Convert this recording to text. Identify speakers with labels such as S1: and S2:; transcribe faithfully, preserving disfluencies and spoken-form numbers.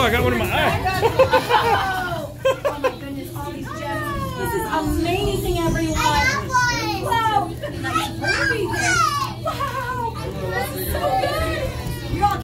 S1: I got one in my eye.
S2: Oh my goodness, all these gems. This is amazing, everyone.